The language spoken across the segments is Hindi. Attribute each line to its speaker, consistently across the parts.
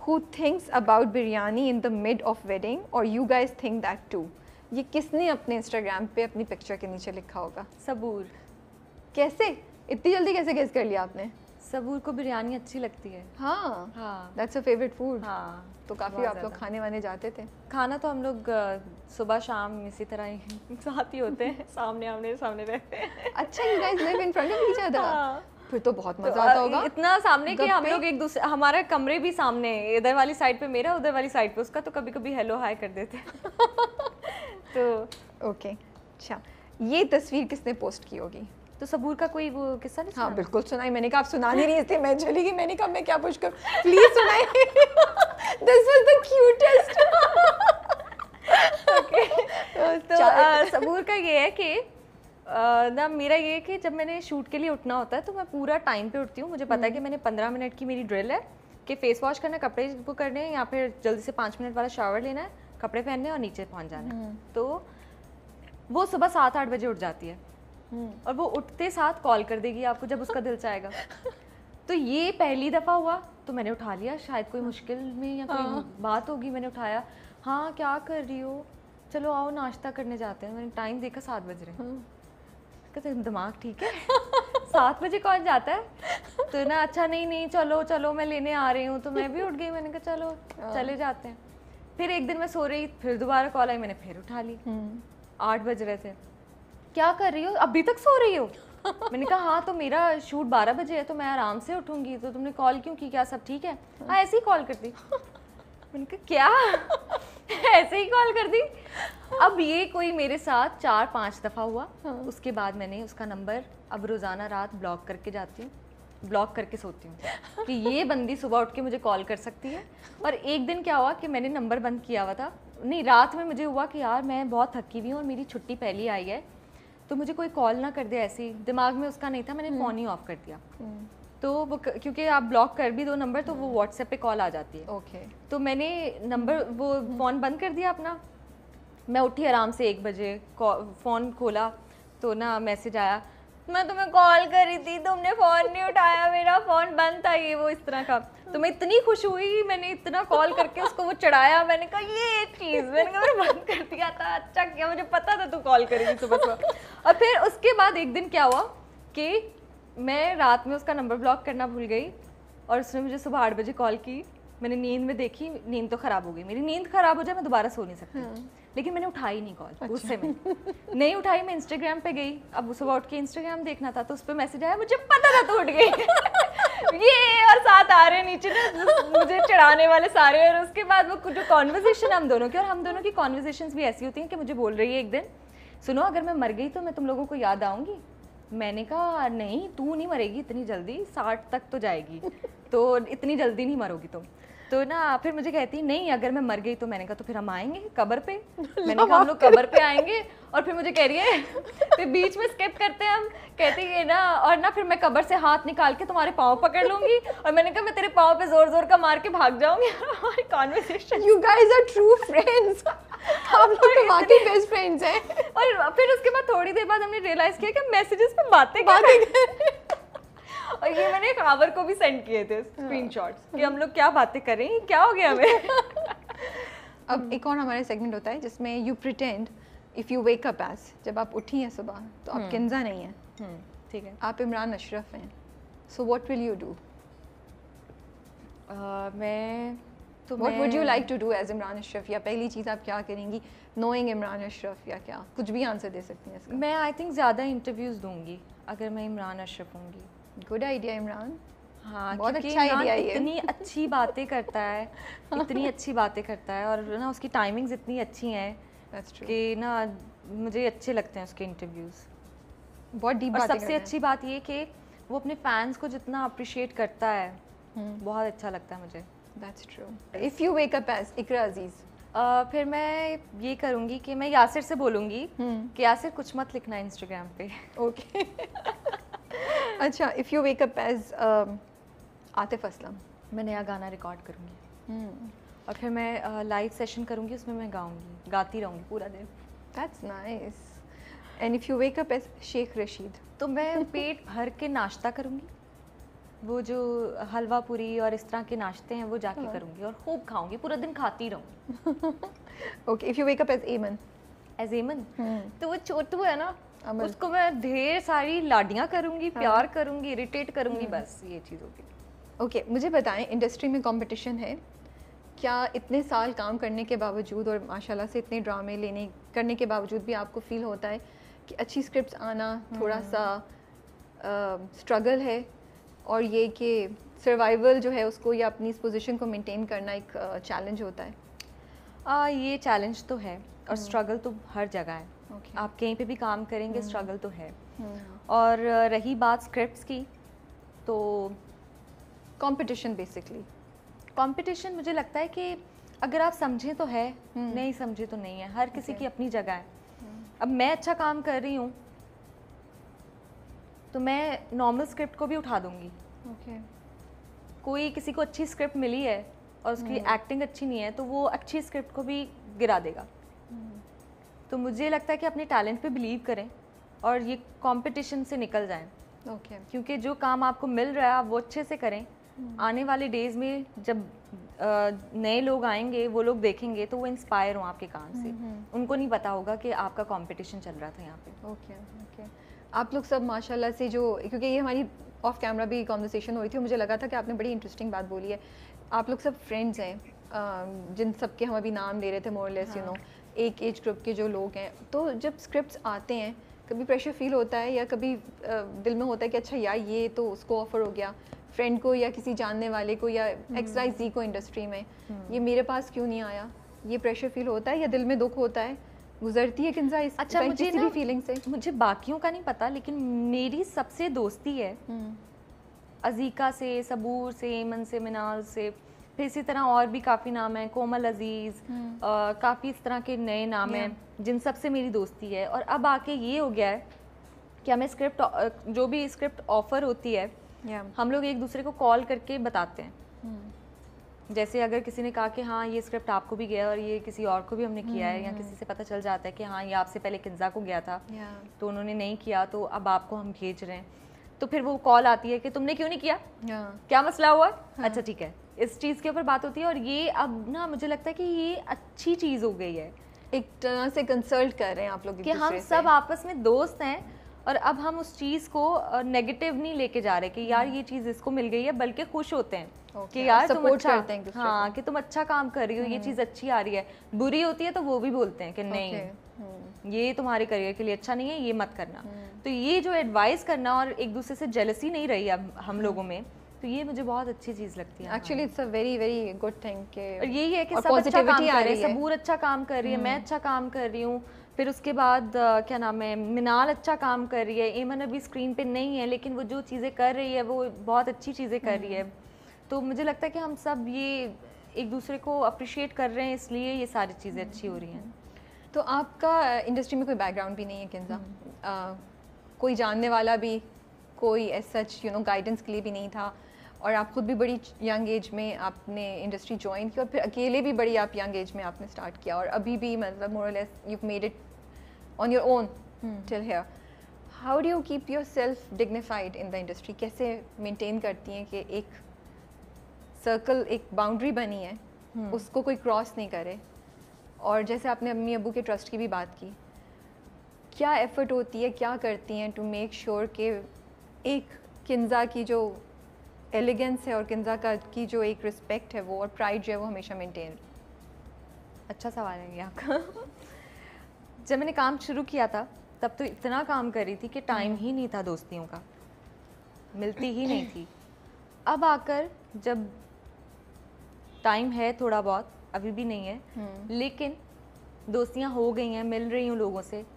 Speaker 1: who thinks about biryani in the mid of wedding or you guys think that too? ये किसने अपने इंस्टाग्राम पे अपनी पिक्चर के नीचे लिखा होगा?
Speaker 2: सबूर।
Speaker 1: कैसे इतनी जल्दी कैसे गेस कर लिया आपने?
Speaker 2: सबूर को बिरयानी अच्छी लगती है।
Speaker 1: हाँ
Speaker 2: हाँ,
Speaker 1: दैट्स अ फेवरेट फूड।
Speaker 2: हाँ,
Speaker 1: तो काफ़ी
Speaker 2: बहुत
Speaker 1: आप लोग
Speaker 2: ज़्यादा।
Speaker 1: खाने वाने जाते थे?
Speaker 2: खाना तो हम लोग सुबह शाम इसी तरह ही साथ ही होते हैं, सामने आमने सामने रहते हैं।
Speaker 1: अच्छा, you guys live in front of each other?
Speaker 2: हाँ।
Speaker 1: फिर तो बहुत मजा आता होगा।
Speaker 2: इतना सामने कि हम
Speaker 1: गप्पे?
Speaker 2: लोग एक दूसरे, हमारा कमरे भी सामने है, इधर वाली साइड पे मेरा, उधर वाली साइड पे उसका, तो कभी कभी हेलो हाय कर देते हैं। तो
Speaker 1: ओके अच्छा, ये तस्वीर किसने पोस्ट की होगी?
Speaker 2: तो सबूर का कोई वो किस्सा नहीं
Speaker 1: हाँ
Speaker 2: सुना?
Speaker 1: बिल्कुल सुनाई। मैंने कहा आप सुना नहीं रही थी, मैं चली गई, मैंने कहा मैं क्या पूछ कर, प्लीज सुनाई। This was the cutest.
Speaker 2: तो सबूर का ये है कि ना मेरा ये है कि जब मैंने शूट के लिए उठना होता है तो मैं पूरा टाइम पे उठती हूँ। मुझे पता है कि मैंने 15 मिनट की मेरी ड्रिल है कि फेस वॉश करना है, कपड़े वो करने हैं, या फिर जल्दी से 5 मिनट वाला शावर लेना है, कपड़े पहनने हैं और नीचे पहुँच जाना है। तो वो सुबह 7-8 बजे उठ जाती है और वो उठते साथ कॉल कर देगी आपको जब उसका दिल चाहेगा। तो ये पहली दफ़ा हुआ तो मैंने उठा लिया, शायद कोई मुश्किल में या कोई बात होगी, मैंने उठाया। हाँ क्या कर रही हो, चलो आओ नाश्ता करने जाते हैं। मैंने टाइम देखा 7 बज रहे हैं। कहते दिमाग ठीक है, 7 बजे कौन जाता है? तो ना अच्छा नहीं चलो चलो मैं लेने आ रही हूँ। तो मैं भी उठ गई, मैंने कहा चलो चले जाते हैं। फिर एक दिन मैं सो रही, फिर दोबारा कॉल आई, मैंने फिर उठा ली। 8 बज रहे थे। क्या कर रही हो, अभी तक सो रही हो? मैंने कहा हाँ तो मेरा शूट 12 बजे है तो मैं आराम से उठूंगी, तो तुमने कॉल क्यों की, क्या सब ठीक है? हाँ ऐसे ही कॉल कर दी। मैंने कहा क्या? ऐसे ही कॉल कर दी? अब ये कोई मेरे साथ 4-5 दफ़ा हुआ। उसके बाद मैंने उसका नंबर अब रोज़ाना रात ब्लॉक करके जाती हूँ, ब्लॉक करके सोती हूँ कि ये बंदी सुबह उठ के मुझे कॉल कर सकती है। और एक दिन क्या हुआ कि मैंने नंबर बंद किया हुआ था, नहीं रात में मुझे हुआ कि यार मैं बहुत थकी हुई हूँ और मेरी छुट्टी पहली आई है, तो मुझे कोई कॉल ना कर दे। ऐसे ही दिमाग में उसका नहीं था, मैंने फ़ोन ही ऑफ कर दिया। तो वो क्योंकि आप ब्लॉक कर भी दो नंबर तो वो व्हाट्सएप पे कॉल आ जाती है।
Speaker 1: ओके
Speaker 2: तो मैंने नंबर वो फ़ोन बंद कर दिया अपना। मैं उठी आराम से 1 बजे, फ़ोन खोला तो ना मैसेज आया, मैं तुम्हें कॉल करी थी तुमने फ़ोन नहीं उठाया, मेरा फ़ोन बंद था, ये वो इस तरह का। तो मैं इतनी खुश हुई, मैंने इतना कॉल करके उसको वो चढ़ाया। मैंने कहा ये एक चीज़ मैंने कहा मैंने बंद कर दिया था, अच्छा किया, मुझे पता था तू कॉल करेगी सुबह सुबह। और फिर उसके बाद एक दिन क्या हुआ कि मैं रात में उसका नंबर ब्लॉक करना भूल गई और उसने मुझे सुबह 8 बजे कॉल की। मैंने नींद में देखी, नींद तो ख़राब हो गई, मेरी नींद ख़राब हो जाए मैं दोबारा सो नहीं सकती। लेकिन मैंने उठाई नहीं कॉल। गुस्से में नहीं उठाई, मैं इंस्टाग्राम पे गई। अब सुबह उठ के इंस्टाग्राम देखना था तो उस पर मैसेज आया, मुझे पता था तू उठ गई। ये और साथ आ रहे नीचे ना मुझे चढ़ाने वाले सारे। और उसके बाद वो जो कॉन्वर्सेशन हम दोनों की, और हम दोनों की कॉन्वर्सेशंस भी ऐसी होती हैं कि मुझे बोल रही है एक दिन, सुनो अगर मैं मर गई तो मैं तुम लोगों को याद आऊँगी। मैंने कहा नहीं तू नहीं मरेगी इतनी जल्दी, 60 तक तो जाएगी, तो इतनी जल्दी नहीं मरोगी तुम। तो ना फिर मुझे कहती नहीं अगर मैं मर गई तो। मैंने कहा तो फिर हम आएंगे कब्र पे। मैंने कहा हम लोग कब्र पे आएंगे। और फिर मुझे कह रही है, फिर बीच में स्किप करते हैं हम, कहती है ना और ना फिर मैं कब्र से हाथ निकाल के तुम्हारे पाँव पकड़ लूंगी। और मैंने कहा मैं तेरे पाँव पे जोर जोर का मार के भाग जाऊंगी। हमारी conversation,
Speaker 1: you guys are true friends. आप लोग तो वाकई बेस्ट फ्रेंड्स हैं।
Speaker 2: और फिर उसके बाद थोड़ी देर बाद हमने रियलाइज किया कि मैसेजेस पे बातें कर रहे हैं। और ये मैंने खबर को भी सेंड किए थे स्क्रीनशॉट्स कि हम लोग क्या बातें कर रहे हैं, क्या हो गया हमें।
Speaker 1: अब एक और हमारा सेगमेंट होता है जिसमें you pretend if you wake up as, जब आप उठी हैं सुबह तो आप किंजा नहीं हैं,
Speaker 2: ठीक है,
Speaker 1: आप इमरान अशरफ हैं। So what will you do?
Speaker 2: मैं तो
Speaker 1: what would you like to do as Imran Ashraf? या पहली चीज़ आप क्या करेंगी नोइंग इमरान अशरफ, या क्या कुछ भी आंसर दे सकती हैं इसका?
Speaker 2: मैं आई थिंक ज़्यादा इंटरव्यूज़ दूंगी अगर मैं इमरान अशरफ होंगी।
Speaker 1: Good idea Imran.
Speaker 2: हाँ
Speaker 1: बहुत
Speaker 2: क्योंकि
Speaker 1: अच्छा
Speaker 2: इमरान
Speaker 1: आइडिया है।
Speaker 2: इतनी अच्छी बातें करता है, इतनी अच्छी बातें करता है, और ना उसकी टाइमिंग्स इतनी अच्छी हैं कि ना मुझे अच्छे लगते हैं उसके इंटरव्यूज़।
Speaker 1: बहुत डीप
Speaker 2: और
Speaker 1: बातें
Speaker 2: सबसे अच्छी बात ये कि वो अपने फैंस को जितना अप्रिशिएट करता है बहुत अच्छा लगता है मुझे।
Speaker 1: That's true. If you wake up as Iqra Aziz,
Speaker 2: फिर मैं ये करूँगी कि मैं यासिर से बोलूँगी कि यासिर कुछ मत लिखना इंस्टाग्राम पे।
Speaker 1: ओके। अच्छा, if you wake up as Atif Aslam,
Speaker 2: मैं नया गाना रिकॉर्ड करूँगी और फिर मैं लाइव सेशन करूँगी, उसमें मैं गाऊँगी, गाती रहूँगी पूरा दिन।
Speaker 1: That's nice. And if you wake up as Sheikh Rasheed,
Speaker 2: तो मैं पेट भर के नाश्ता करूँगी वो जो हलवा पूरी और इस तरह के नाश्ते हैं वो जाके करूँगी और खूब खाऊंगी, पूरा दिन खाती रहूँगी।
Speaker 1: Okay, if you wake up as Aiman,
Speaker 2: as Aiman, तो वो छोटू है ना, उसको मैं ढेर सारी लाडियाँ करूँगी, प्यार करूँगी, इरिटेट करूँगी, बस ये चीज़ होगी।
Speaker 1: ओके, मुझे बताएं, इंडस्ट्री में कंपटीशन है क्या? इतने साल काम करने के बावजूद और माशाल्लाह से इतने ड्रामे लेने करने के बावजूद भी आपको फील होता है कि अच्छी स्क्रिप्ट्स आना थोड़ा सा स्ट्रगल है, और ये कि सर्वाइवल जो है उसको या अपनी इस पोजीशन को मेंटेन करना एक चैलेंज होता है?
Speaker 2: ये चैलेंज तो है और स्ट्रगल तो हर जगह है।
Speaker 1: Okay.
Speaker 2: आप कहीं पे भी काम करेंगे स्ट्रगल तो है। और रही बात स्क्रिप्ट्स की, तो
Speaker 1: कंपटीशन बेसिकली,
Speaker 2: कंपटीशन मुझे लगता है कि अगर आप समझें तो है, नहीं समझे तो नहीं है। हर किसी की अपनी जगह है। अब मैं अच्छा काम कर रही हूँ तो मैं नॉर्मल स्क्रिप्ट को भी उठा दूंगी। कोई किसी को अच्छी स्क्रिप्ट मिली है और उसकी एक्टिंग अच्छी नहीं है तो वो अच्छी स्क्रिप्ट को भी गिरा देगा। तो मुझे लगता है कि अपने टैलेंट पे बिलीव करें और ये कंपटीशन से निकल जाएं। क्योंकि जो काम आपको मिल रहा है आप वो अच्छे से करें। आने वाले डेज में जब नए लोग आएंगे, वो लोग देखेंगे तो वो इंस्पायर हों आपके काम से। उनको नहीं पता होगा कि आपका कंपटीशन चल रहा था यहाँ पे।
Speaker 1: ओके। आप लोग सब माशाल्लाह से, जो क्योंकि ये हमारी ऑफ कैमरा भी कॉन्वर्सेशन हो रही थी, मुझे लगा था कि आपने बड़ी इंटरेस्टिंग बात बोली है। आप लोग सब फ्रेंड्स हैं, जिन सब के हम अभी नाम ले रहे थे, मोर लेस यू नो एक एज ग्रुप के जो लोग हैं। तो जब स्क्रिप्ट्स आते हैं कभी प्रेशर फील होता है या कभी दिल में होता है कि अच्छा यार ये तो उसको ऑफर हो गया, फ्रेंड को या किसी जानने वाले को या XYZ को इंडस्ट्री में, ये मेरे पास क्यों नहीं आया? ये प्रेशर फील होता है या दिल में दुख होता है? गुजरती है किंजा इस
Speaker 2: अच्छा, मुझे
Speaker 1: किसी भी फीलिंग से?
Speaker 2: मुझे बाकियों का नहीं पता, लेकिन मेरी सबसे दोस्ती है अजीका से, सबूर से, एमन से, मिनाल से, फिर इसी तरह और भी काफ़ी नाम हैं, कोमल अजीज़, काफ़ी इस तरह के नए नाम हैं जिन सब से मेरी दोस्ती है। और अब आके ये हो गया है कि हमें स्क्रिप्ट, जो भी स्क्रिप्ट ऑफर होती है हम लोग एक दूसरे को कॉल करके बताते हैं। जैसे अगर किसी ने कहा कि हाँ ये स्क्रिप्ट आपको भी गया और ये किसी और को भी हमने किया है, या किसी से पता चल जाता है कि हाँ ये आपसे पहले किंजा को गया था तो उन्होंने नहीं किया तो अब आपको हम भेज रहे हैं, तो फिर वो कॉल आती है कि तुमने क्यों नहीं किया, क्या मसला हुआ? अच्छा ठीक है, इस चीज़ के ऊपर बात होती है। और ये अब ना मुझे लगता है कि ये अच्छी चीज़ हो गई है,
Speaker 1: एक तरह से कंसल्ट कर रहे हैं आप लोग
Speaker 2: कि हम सब आपस में दोस्त हैं और अब हम उस चीज़ को नेगेटिव नहीं लेके जा रहे कि यार ये चीज़ इसको मिल गई है, बल्कि खुश होते हैं कि यार तुम अच्छा करते हैं, हाँ कि तुम अच्छा काम कर रही हो, ये चीज़ अच्छी आ रही है। बुरी होती है तो वो भी बोलते हैं कि नहीं ये तुम्हारे करियर के लिए अच्छा नहीं है, ये मत करना। तो ये जो एडवाइस करना और एक दूसरे से जेलसी नहीं रही अब हम लोगों में, तो ये मुझे बहुत अच्छी चीज़ लगती है।
Speaker 1: Actually it's a very very good thing के,
Speaker 2: और यही है कि सब अच्छा काम कर रहे हैं, सबूर अच्छा काम कर रही है, मैं अच्छा काम कर रही हूँ, फिर उसके बाद क्या नाम है, मिनाल अच्छा काम कर रही है, एमन अभी स्क्रीन पे नहीं है लेकिन वो जो चीज़ें कर रही है वो बहुत अच्छी चीज़ें कर रही है। तो मुझे लगता है कि हम सब ये एक दूसरे को अप्रिशिएट कर रहे हैं, इसलिए ये सारी चीज़ें अच्छी हो रही हैं।
Speaker 1: तो आपका इंडस्ट्री में कोई बैकग्राउंड भी नहीं है किंजा, कोई जानने वाला भी, कोई as such you know guidance के लिए भी नहीं था, और आप खुद भी बड़ी यंग एज में आपने इंडस्ट्री ज्वाइन की और फिर अकेले भी बड़ी आप यंग एज में आपने स्टार्ट किया, और अभी भी मतलब मोर और less you made it on your own till here. How do you keep yourself dignified in the industry? कैसे मेंटेन करती हैं कि एक सर्कल, एक बाउंड्री बनी है, उसको कोई क्रॉस नहीं करे? और जैसे आपने अम्मी अबू के ट्रस्ट की भी बात की, क्या एफर्ट होती है, क्या करती हैं टू मेक श्योर कि एक किंजा की जो एलिगेंस है और किंजा का की जो एक रिस्पेक्ट है वो और प्राइड जो है वो हमेशा मेंटेन?
Speaker 2: अच्छा सवाल है ये आपका। जब मैंने काम शुरू किया था तब तो इतना काम कर रही थी कि टाइम ही नहीं था, दोस्तियों का मिलती ही नहीं थी। अब आकर जब टाइम है थोड़ा बहुत, अभी भी नहीं है, लेकिन दोस्तियां हो गई हैं, मिल रही हूँ लोगों से,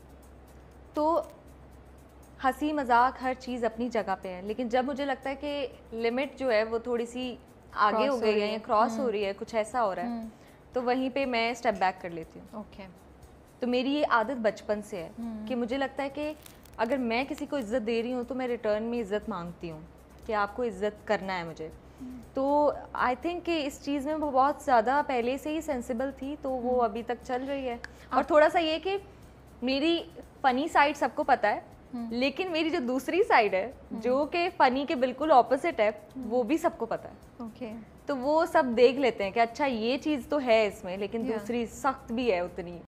Speaker 2: तो हंसी मजाक हर चीज़ अपनी जगह पे है। लेकिन जब मुझे लगता है कि लिमिट जो है वो थोड़ी सी आगे हो गई है या क्रॉस हो रही है, कुछ ऐसा हो रहा है, तो वहीं पे मैं स्टेप बैक कर लेती हूँ।
Speaker 1: ओके।
Speaker 2: तो मेरी ये आदत बचपन से है कि मुझे लगता है कि अगर मैं किसी को इज़्ज़त दे रही हूँ तो मैं रिटर्न में इज़्ज़त मांगती हूँ कि आपको इज़्ज़त करना है मुझे। तो आई थिंक कि इस चीज़ में वो बहुत ज़्यादा पहले से ही सेंसिबल थी, तो वो अभी तक चल रही है। और थोड़ा सा ये कि मेरी फ़नी साइड सबको पता है, लेकिन मेरी जो दूसरी साइड है जो कि फनी के बिल्कुल ऑपोजिट है, वो भी सबको पता है।
Speaker 1: ओके
Speaker 2: तो वो सब देख लेते हैं कि अच्छा ये चीज़ तो है इसमें, लेकिन दूसरी सख्त भी है उतनी।